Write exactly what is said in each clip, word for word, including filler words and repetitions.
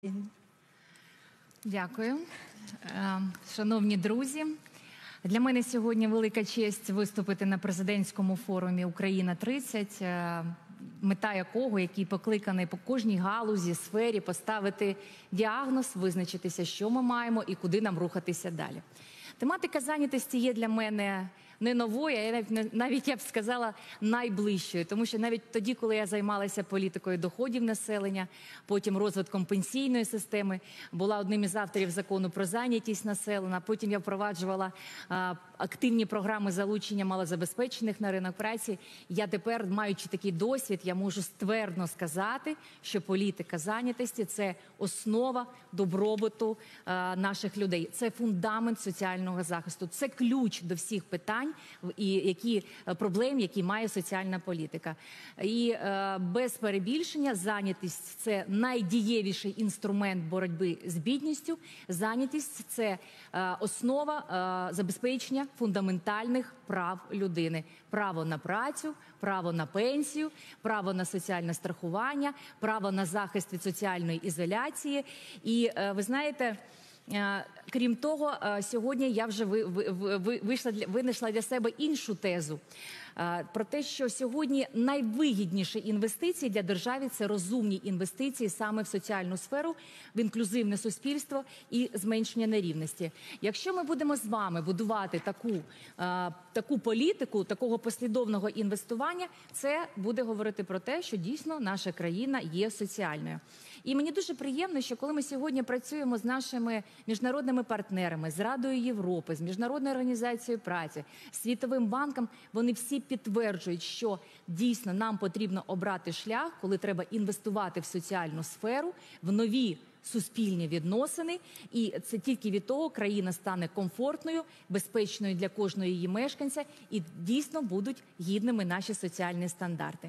Дякую. Шановні друзі, для мене сьогодні велика честь виступити на президентському форумі «Україна-тридцять», мета якого, який покликаний по кожній галузі, сфері поставити діагноз, визначитися, що ми маємо і куди нам рухатися далі. Тематика зайнятості є для мене не новою, а навіть, навіть, я б сказала, найближчою. Тому що навіть тоді, коли я займалася політикою доходів населення, потім розвитком пенсійної системи, була одним із авторів закону про зайнятість населення, потім я впроваджувала а, активні програми залучення малозабезпечених на ринок праці. Я тепер, маючи такий досвід, я можу ствердно сказати, що політика зайнятості – це основа добробуту а, наших людей. Це фундамент соціального захисту, це ключ до всіх питань, і які проблем, які має соціальна політика. І е, без перебільшення зайнятість – це найдієвіший інструмент боротьби з бідністю. Зайнятість – це е, основа е, забезпечення фундаментальних прав людини. Право на працю, право на пенсію, право на соціальне страхування, право на захист від соціальної ізоляції. І е, ви знаєте, крім того, сьогодні я вже вийшла, винайшла для себе іншу тезу про те, що сьогодні найвигідніші інвестиції для держави – це розумні інвестиції саме в соціальну сферу, в інклюзивне суспільство і зменшення нерівності. Якщо ми будемо з вами будувати таку, таку політику, такого послідовного інвестування, це буде говорити про те, що дійсно наша країна є соціальною. І мені дуже приємно, що коли ми сьогодні працюємо з нашими міжнародними партнерами, з Радою Європи, з Міжнародною організацією праці, Світовим банком, вони всі підтверджують, що дійсно нам потрібно обрати шлях, коли треба інвестувати в соціальну сферу, в нові суспільні відносини, і це тільки від того країна стане комфортною, безпечною для кожного її мешканця, і дійсно будуть гідними наші соціальні стандарти.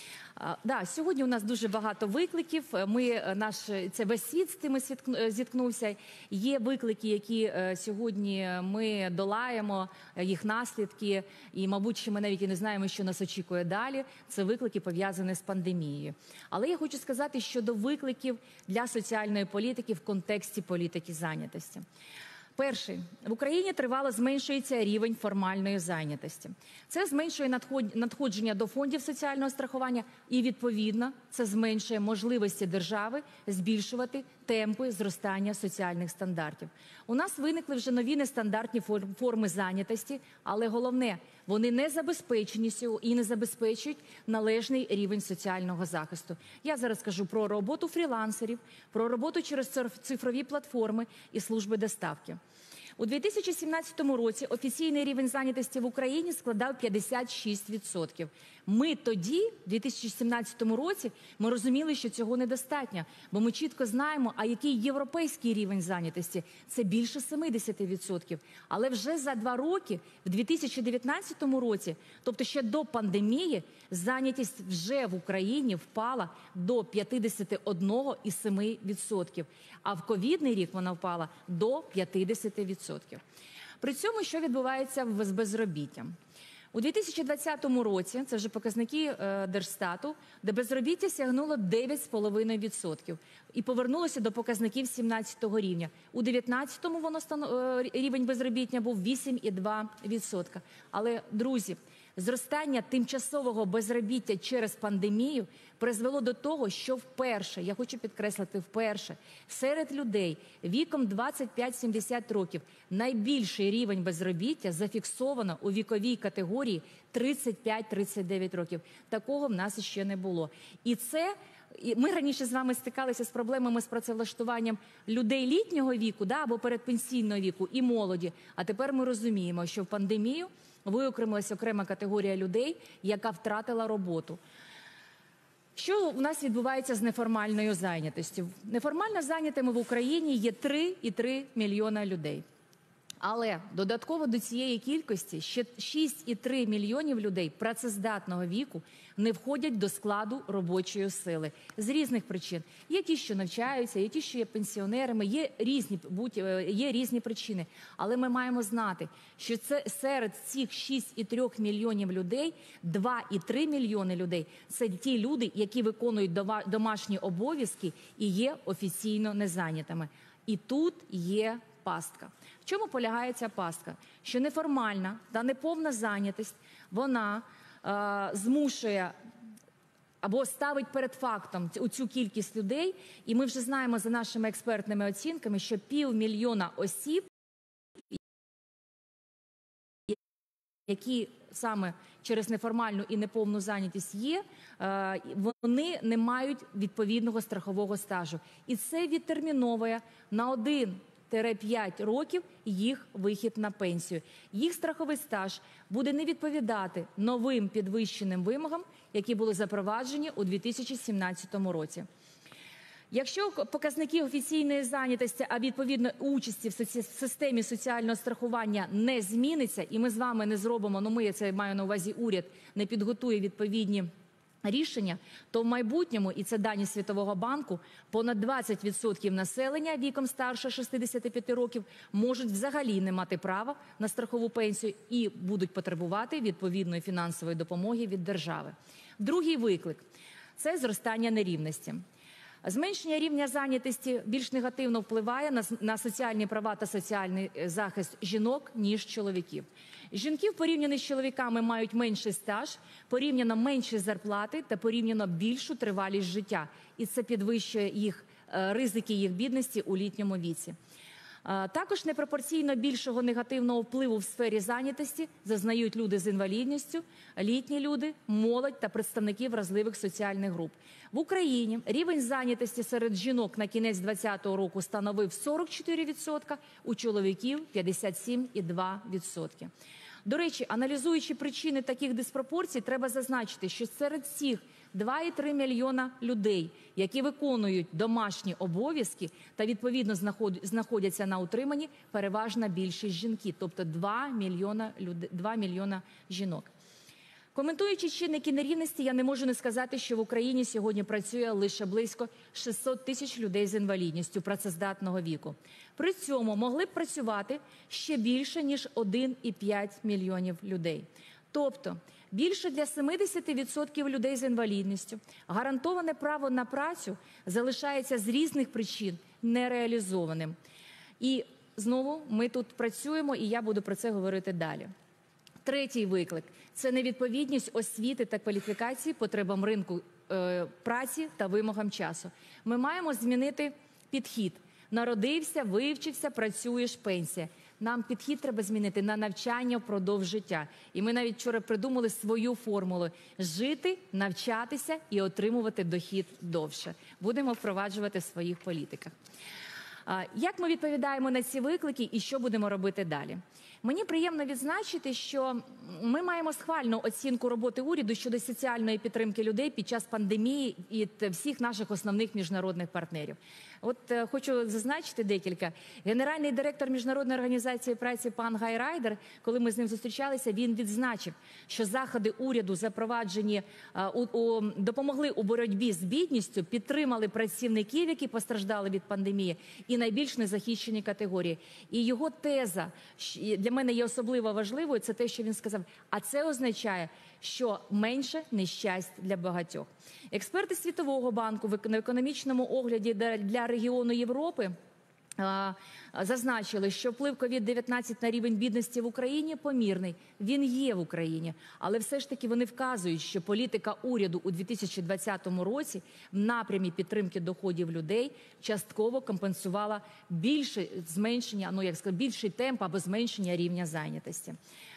Да, сьогодні у нас дуже багато викликів. Ми, наш, це весь світ з тими зіткнувся. Є виклики, які сьогодні ми долаємо, їх наслідки. І, мабуть, що ми навіть і не знаємо, що нас очікує далі. Це виклики, пов'язані з пандемією. Але я хочу сказати щодо викликів для соціальної політики в контексті політики зайнятості. Перший. В Україні тривало зменшується рівень формальної зайнятості. Це зменшує надходження до фондів соціального страхування і, відповідно, це зменшує можливості держави збільшувати темпи зростання соціальних стандартів. У нас виникли вже нові нестандартні форми зайнятості, але головне, вони не забезпечені і не забезпечують належний рівень соціального захисту. Я зараз кажу про роботу фрілансерів, про роботу через цифрові платформи і служби доставки. У дві тисячі сімнадцятому році офіційний рівень зайнятості в Україні складав п'ятдесят шість відсотків. Ми тоді, в дві тисячі сімнадцятому році, ми розуміли, що цього недостатньо, бо ми чітко знаємо, а який європейський рівень зайнятості – це більше сімдесят відсотків. Але вже за два роки, в дві тисячі дев'ятнадцятому році, тобто ще до пандемії, зайнятість вже в Україні впала до п'ятдесят один цілих сім десятих відсотка, а в ковідний рік вона впала до п'ятдесят відсотків. При цьому, що відбувається з безробіттям? У дві тисячі двадцятому році, це вже показники е, Держстату, де безробіття сягнуло дев'ять цілих п'ять десятих відсотка і повернулося до показників сімнадцятого рівня. У дев'ятнадцятому воно е, рівень безробіття був вісім цілих два десятих відсотка. Але, друзі, зростання тимчасового безробіття через пандемію призвело до того, що вперше, я хочу підкреслити вперше, серед людей віком двадцять п'ять - сімдесят років найбільший рівень безробіття зафіксовано у віковій категорії тридцять п'ять - тридцять дев'ять років. Такого в нас ще не було. І це ми раніше з вами стикалися з проблемами з працевлаштуванням людей літнього віку, да, або передпенсійного віку і молоді. А тепер ми розуміємо, що в пандемію виокремилася окрема категорія людей, яка втратила роботу. Що в нас відбувається з неформальною зайнятістю? Неформально зайнятими в Україні є три цілих три мільйона людей. Але додатково до цієї кількості ще шість цілих три десятих мільйонів людей працездатного віку не входять до складу робочої сили з різних причин. Є ті, що навчаються, є ті, що є пенсіонерами, є різні, є різні причини. Але ми маємо знати, що це серед цих шість цілих три десятих мільйонів людей два цілих три десятих мільйони людей – це ті люди, які виконують домашні обов'язки і є офіційно незайнятими. І тут є пастка. В чому полягає ця пастка? Що неформальна та неповна зайнятість, вона е, змушує або ставить перед фактом цю кількість людей, і ми вже знаємо за нашими експертними оцінками, що півмільйона осіб, які саме через неформальну і неповну зайнятість є, вони не мають відповідного страхового стажу. І це відтерміновує на один п'ять років їх вихід на пенсію. Їх страховий стаж буде не відповідати новим підвищеним вимогам, які були запроваджені у дві тисячі сімнадцятому році. Якщо показники офіційної зайнятості, а відповідно участі в системі соціального страхування не зміниться, і ми з вами не зробимо, ну ми, це маю на увазі уряд, не підготує відповідні рішення, то в майбутньому, і це дані Світового банку, понад двадцять відсотків населення віком старше шістдесяти п'яти років можуть взагалі не мати права на страхову пенсію і будуть потребувати відповідної фінансової допомоги від держави. Другий виклик – це зростання нерівності. Зменшення рівня зайнятості більш негативно впливає на, на соціальні права та соціальний захист жінок, ніж чоловіків. Жінки в порівнянні з чоловіками мають менший стаж, порівняно менші зарплати та порівняно більшу тривалість життя. І це підвищує їх ризики їх бідності у літньому віці. Також непропорційно більшого негативного впливу в сфері зайнятості зазнають люди з інвалідністю, літні люди, молодь та представники вразливих соціальних груп. В Україні рівень зайнятості серед жінок на кінець двадцятого року становив сорок чотири відсотки, у чоловіків – п'ятдесят сім цілих два відсотки. До речі, аналізуючи причини таких диспропорцій, треба зазначити, що серед цих два цілих три десятих мільйона людей, які виконують домашні обов'язки та відповідно знаходяться на утриманні, переважна більшість жінки, тобто два мільйона жінок. Коментуючи чинники нерівності, я не можу не сказати, що в Україні сьогодні працює лише близько шістсот тисяч людей з інвалідністю працездатного віку. При цьому могли б працювати ще більше, ніж один цілих п'ять десятих мільйонів людей. Тобто більше для семидесяти відсотків людей з інвалідністю гарантоване право на працю залишається з різних причин нереалізованим. І знову ми тут працюємо, і я буду про це говорити далі. Третій виклик – це невідповідність освіти та кваліфікації потребам ринку е, праці та вимогам часу. Ми маємо змінити підхід. Народився, вивчився, працюєш, пенсія. Нам підхід треба змінити на навчання впродовж життя. І ми навіть вчора придумали свою формулу – жити, навчатися і отримувати дохід довше. Будемо впроваджувати в своїх політиках. Як ми відповідаємо на ці виклики і що будемо робити далі? Мені приємно відзначити, що ми маємо схвальну оцінку роботи уряду щодо соціальної підтримки людей під час пандемії і всіх наших основних міжнародних партнерів. От хочу зазначити декілька. Генеральний директор Міжнародної організації праці пан Гай Райдер, коли ми з ним зустрічалися, він відзначив, що заходи уряду, запроваджені, у, у, допомогли у боротьбі з бідністю, підтримали працівників, які постраждали від пандемії, і найбільш незахищені категорії. І його теза для мене є особливо важливою, це те, що він сказав, а це означає, що менше нещасть для багатьох. Експерти Світового банку на економічному огляді для регіону Європи зазначили, що вплив ковід дев'ятнадцять на рівень бідності в Україні помірний. Він є в Україні, але все ж таки вони вказують, що політика уряду у дві тисячі двадцятому році в напрямі підтримки доходів людей частково компенсувала більше зменшення, ну як сказати, більший темп або зменшення рівня зайнятості.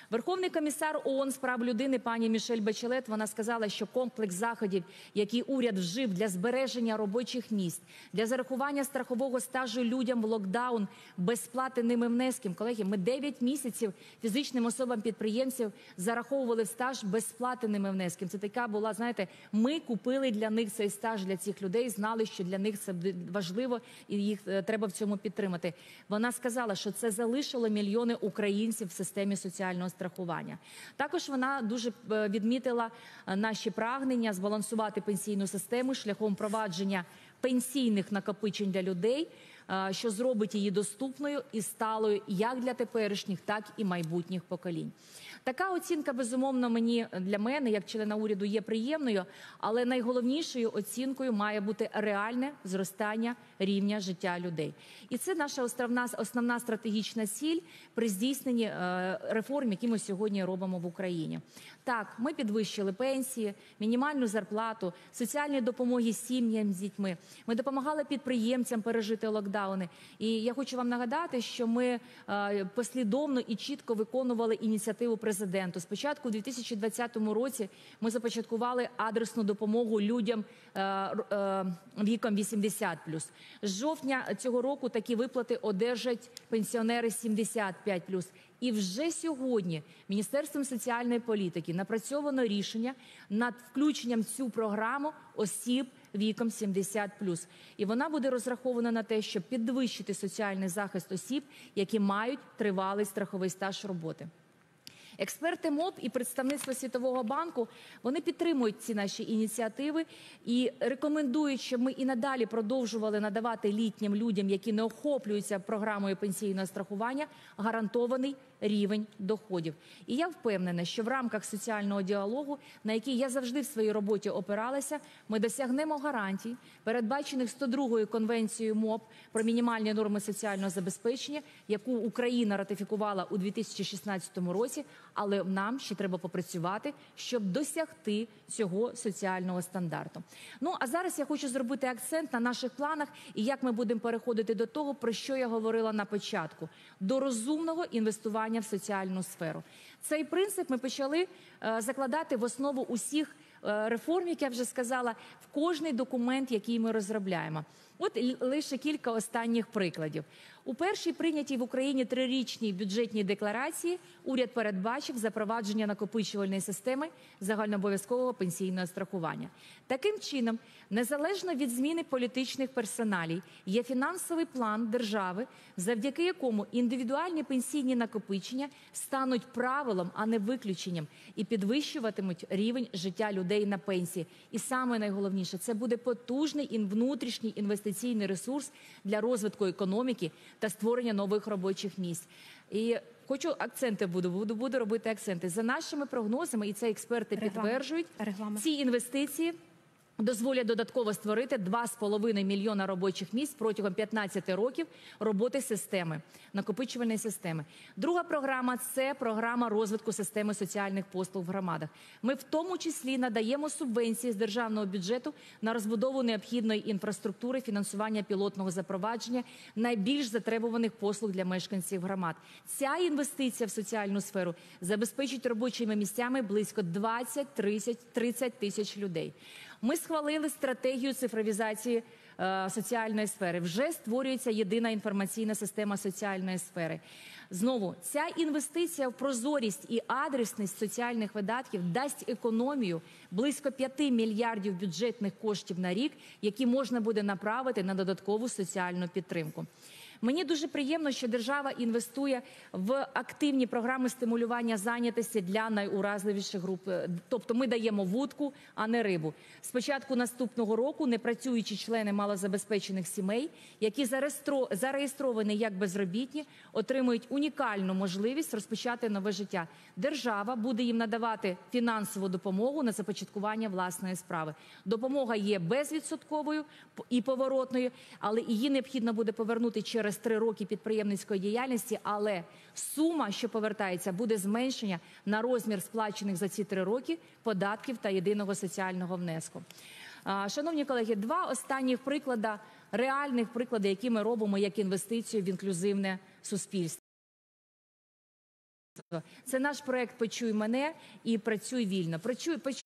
Верховний комісар ООН з прав людини пані Мішель Бачелет, вона сказала, що комплекс заходів, які уряд вжив для збереження робочих місць, для зарахування страхового стажу людям в локдаун без сплати ними внесків. Колеги, ми дев'ять місяців фізичним особам-підприємців зараховували в стаж без сплати ними внесків. Це така була, знаєте, ми купили для них цей стаж, для цих людей, знали, що для них це важливо і їх треба в цьому підтримати. Вона сказала, що це залишило мільйони українців в системі соціального страхування. Також вона дуже відмітила наші прагнення збалансувати пенсійну систему шляхом провадження пенсійних накопичень для людей, що зробить її доступною і сталою як для теперішніх, так і майбутніх поколінь. Така оцінка, безумовно, мені, для мене, як члена уряду, є приємною, але найголовнішою оцінкою має бути реальне зростання рівня життя людей. І це наша основна, основна стратегічна ціль при здійсненні е, реформ, які ми сьогодні робимо в Україні. Так, ми підвищили пенсії, мінімальну зарплату, соціальні допомоги сім'ям з дітьми. Ми допомагали підприємцям пережити локдауни. І я хочу вам нагадати, що ми е, послідовно і чітко виконували ініціативу президенту. Спочатку у дві тисячі двадцятому році ми започаткували адресну допомогу людям е, е, віком вісімдесят плюс. З жовтня цього року такі виплати одержать пенсіонери сімдесят п'ять плюс. І вже сьогодні Міністерством соціальної політики напрацьовано рішення над включенням в цю програму осіб віком сімдесят плюс. І вона буде розрахована на те, щоб підвищити соціальний захист осіб, які мають тривалий страховий стаж роботи. Експерти МОП і представництво Світового банку, вони підтримують ці наші ініціативи і рекомендують, щоб ми і надалі продовжували надавати літнім людям, які не охоплюються програмою пенсійного страхування, гарантований рівень доходів. І я впевнена, що в рамках соціального діалогу, на який я завжди в своїй роботі опиралася, ми досягнемо гарантій, передбачених сто другою конвенцією МОП про мінімальні норми соціального забезпечення, яку Україна ратифікувала у дві тисячі шістнадцятому році, але нам ще треба попрацювати, щоб досягти цього соціального стандарту. Ну, а зараз я хочу зробити акцент на наших планах і як ми будемо переходити до того, про що я говорила на початку – до розумного інвестування в соціальну сферу. Цей принцип ми почали е, закладати в основу усіх е, реформ, як я вже сказала, в кожний документ, який ми розробляємо. От лише кілька останніх прикладів. У першій прийнятій в Україні трирічній бюджетній декларації уряд передбачив запровадження накопичувальної системи загальнообов'язкового пенсійного страхування. Таким чином, незалежно від зміни політичних персоналій, є фінансовий план держави, завдяки якому індивідуальні пенсійні накопичення стануть правилом, а не виключенням, і підвищуватимуть рівень життя людей на пенсії. І саме найголовніше – це буде потужний внутрішній інвестиційний ресурс для розвитку економіки та створення нових робочих місць. І хочу акценти буду, буду, буду робити акценти. За нашими прогнозами, і це експерти підтверджують, Регламент. ці інвестиції дозволять додатково створити два з половиною мільйона робочих місць протягом п'ятнадцяти років роботи системи, накопичувальної системи. Друга програма – це програма розвитку системи соціальних послуг в громадах. Ми в тому числі надаємо субвенції з державного бюджету на розбудову необхідної інфраструктури, фінансування пілотного запровадження найбільш затребуваних послуг для мешканців громад. Ця інвестиція в соціальну сферу забезпечить робочими місцями близько двадцять-тридцять тисяч людей. Ми схвалили стратегію цифровізації е, соціальної сфери. Вже створюється єдина інформаційна система соціальної сфери. Знову, ця інвестиція в прозорість і адресність соціальних видатків дасть економію близько п'яти мільярдів бюджетних коштів на рік, які можна буде направити на додаткову соціальну підтримку. Мені дуже приємно, що держава інвестує в активні програми стимулювання зайнятості для найуразливіших груп. Тобто ми даємо вудку, а не рибу. З початку наступного року непрацюючі члени малозабезпечених сімей, які зареєстровані як безробітні, отримують унікальну можливість розпочати нове життя. Держава буде їм надавати фінансову допомогу на започаткування власної справи. Допомога є безвідсотковою і поворотною, але її необхідно буде повернути через Через три роки підприємницької діяльності, але сума, що повертається, буде зменшення на розмір сплачених за ці три роки податків та єдиного соціального внеску. Шановні колеги, два останніх приклади, реальних приклади, які ми робимо як інвестицію в інклюзивне суспільство. Це наш проект «Почуй мене» і «Працюй вільно». «Почуй, почуй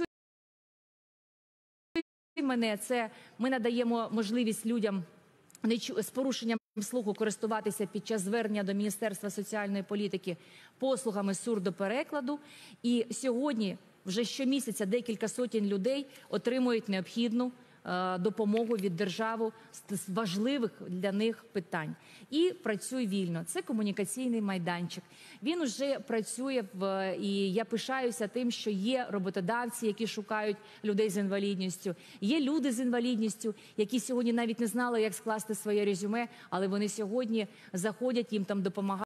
мене» – це ми надаємо можливість людям з порушенням слуху користуватися під час звернення до Міністерства соціальної політики послугами сурдоперекладу. І сьогодні вже щомісяця декілька сотень людей отримують необхідну допомогу від держави з важливих для них питань. І «Працюй вільно» – це комунікаційний майданчик. Він вже працює, в, і я пишаюся тим, що є роботодавці, які шукають людей з інвалідністю, є люди з інвалідністю, які сьогодні навіть не знали, як скласти своє резюме, але вони сьогодні заходять, їм там допомагають,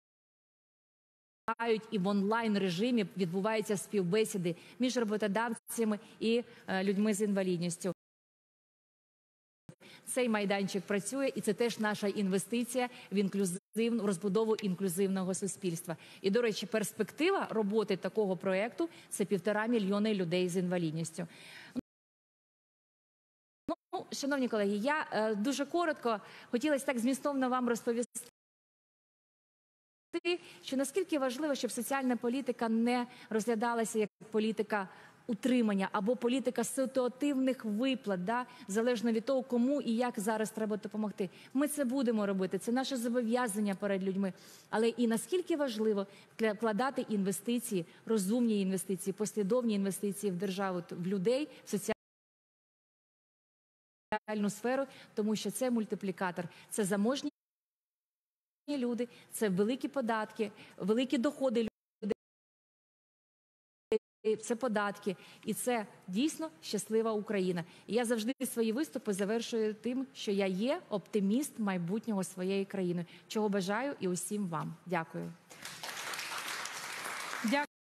і в онлайн-режимі відбуваються співбесіди між роботодавцями і людьми з інвалідністю. Цей майданчик працює, і це теж наша інвестиція в інклюзивну розбудову інклюзивного суспільства. І, до речі, перспектива роботи такого проєкту – це півтора мільйони людей з інвалідністю. Ну, шановні колеги, я е, дуже коротко хотілося так змістовно вам розповісти, що наскільки важливо, щоб соціальна політика не розглядалася як політика утримання або політика ситуативних виплат, да, залежно від того, кому і як зараз треба допомогти. Ми це будемо робити, це наше зобов'язання перед людьми. Але і наскільки важливо вкладати інвестиції, розумні інвестиції, послідовні інвестиції в державу, в людей, в соціальну сферу, тому що це мультиплікатор, це заможні люди, це великі податки, великі доходи людей. Це податки, і це дійсно щаслива Україна. І я завжди свої виступи завершую тим, що я є оптиміст майбутнього своєї країни, чого бажаю і усім вам. Дякую. Дякую.